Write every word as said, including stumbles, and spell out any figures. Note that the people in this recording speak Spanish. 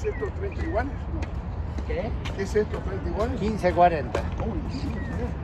es esto? ¿treinta iguales? ¿Qué? ¿Qué es esto? ¿treinta iguales? quince cuarenta. Uy, sí, mirá.